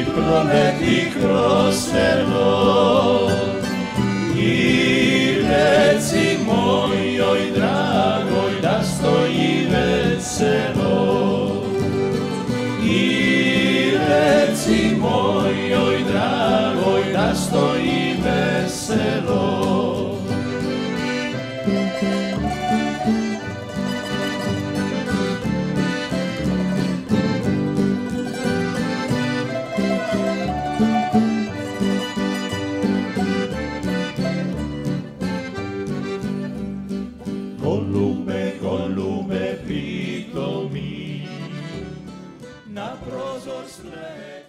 proleti kroz selo i reci mojoj dragoj da stoji veselo. I reci mojoj dragoj da stoji veselo. Golube, golube, pitomi, na prozor sleti.